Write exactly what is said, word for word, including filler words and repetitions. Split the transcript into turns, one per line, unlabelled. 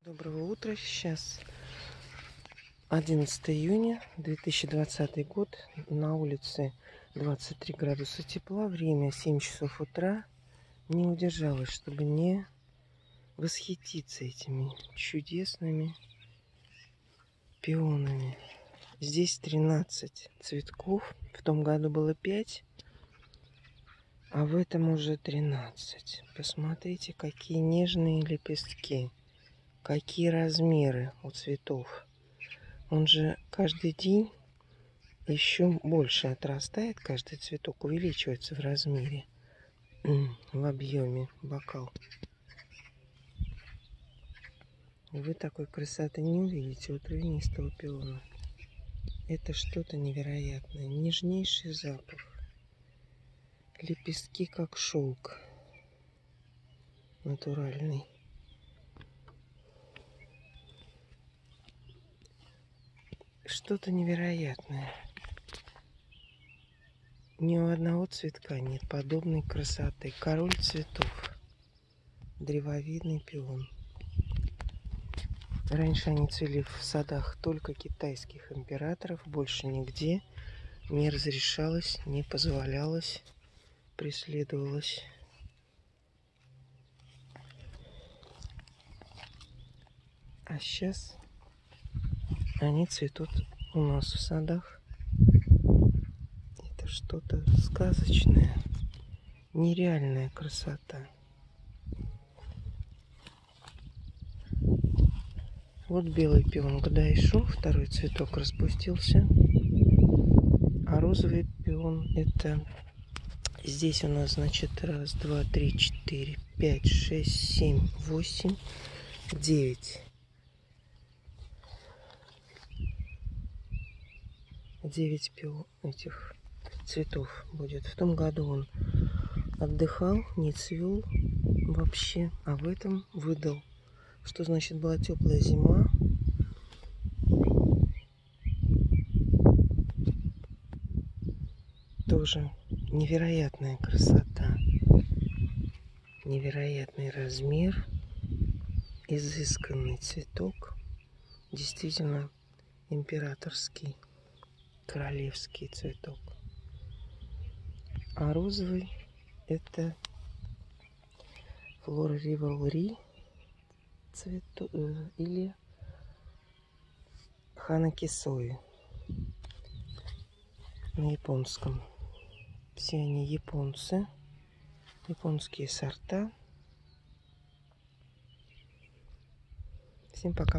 Доброго утра. Сейчас одиннадцатое июня две тысячи двадцатый год. На улице двадцать три градуса тепла. Время семь часов утра. Не удержалась, чтобы не восхититься этими чудесными пионами. Здесь тринадцать цветков. В том году было пять, а в этом уже тринадцать. Посмотрите, какие нежные лепестки. Какие размеры у цветов. Он же каждый день еще больше отрастает. Каждый цветок увеличивается в размере, в объеме бокал. Вы такой красоты не увидите у травянистого пиона. Это что-то невероятное. Нежнейший запах. Лепестки как шелк. Натуральный. Что-то невероятное. Ни у одного цветка нет подобной красоты. Король цветов. Древовидный пион. Раньше они цвели в садах только китайских императоров. Больше нигде не разрешалось, не позволялось, преследовалось. А сейчас они цветут у нас в садах. Это что-то сказочное, нереальная красота. Вот белый пион Гдайшу, второй цветок распустился. А розовый пион — это здесь у нас, значит, раз, два, три, четыре, пять, шесть, семь, восемь, девять. Девять пион этих цветов будет. В том году он отдыхал, не цвел вообще, а в этом выдал. Что значит была теплая зима? Тоже невероятная красота, невероятный размер, изысканный цветок, действительно императорский, королевский цветок. А розовый — это Флора Ривалри цвету, э, или Ханакисои на японском. Все они японцы, японские сорта. Всем пока.